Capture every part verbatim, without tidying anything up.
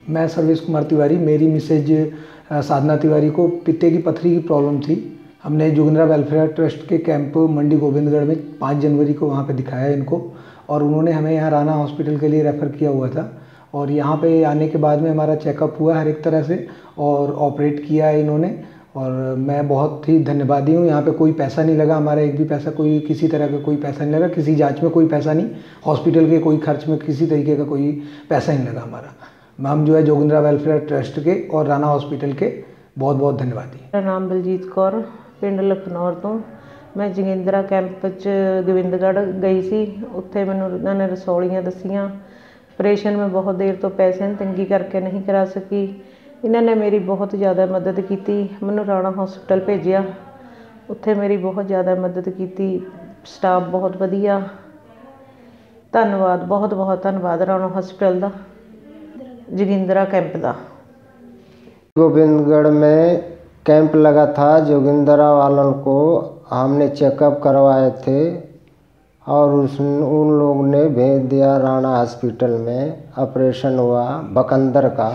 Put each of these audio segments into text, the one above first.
मैं सर्वेश कुमार तिवारी, मेरी मिसेज साधना तिवारी को पित्ते की पथरी की प्रॉब्लम थी। हमने जोगिंद्रा वेलफेयर ट्रस्ट के कैंप मंडी गोविंदगढ़ में पाँच जनवरी को वहाँ पे दिखाया इनको, और उन्होंने हमें यहाँ राना हॉस्पिटल के लिए रेफ़र किया हुआ था। और यहाँ पे आने के बाद में हमारा चेकअप हुआ हर एक तरह से, और ऑपरेट किया है इन्होंने, और मैं बहुत ही धन्यवादी हूँ। यहाँ पे कोई पैसा नहीं लगा हमारा, एक भी पैसा, कोई किसी तरह का कोई पैसा नहीं लगा, किसी जांच में कोई पैसा नहीं, हॉस्पिटल के कोई खर्च में किसी तरीके का कोई पैसा नहीं लगा हमारा। हम जो है जोगिंद्रा वेलफेयर ट्रस्ट के और राना हॉस्पिटल के बहुत बहुत धन्यवादी। मेरा नाम बलजीत कौर, पिंड लखनौर तो मैं जोगिंद्रा कैंप च गोविंदगढ़ गई सी। उत्थे मैनूं उन्हां ने रसौलियां दसियां। ऑपरेशन में बहुत देर तो पैसे की तंगी करके नहीं करा सकी। इन्होंने मेरी बहुत ज़्यादा मदद की। मैनूं राणा हॉस्पिटल भेजिया, उत्थे मेरी बहुत ज़्यादा मदद की। स्टाफ बहुत वधिया, धन्नवाद, बहुत बहुत धन्नवाद राणा हॉस्पिटल का, जोगिंद्रा कैंप का। गोविंदगढ़ में कैंप लगा था, जोगिंद्रा वालों को हमने चेकअप करवाए थे और उस उन लोगों ने भेज दिया राणा हॉस्पिटल में। ऑपरेशन हुआ बकंदर का,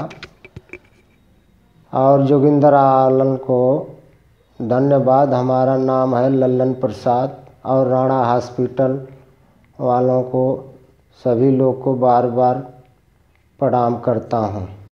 और जोगिंद्रा वालों को धन्यवाद। हमारा नाम है लल्लन प्रसाद, और राणा हॉस्पिटल वालों को, सभी लोग को बार बार प्रणाम करता हूँ।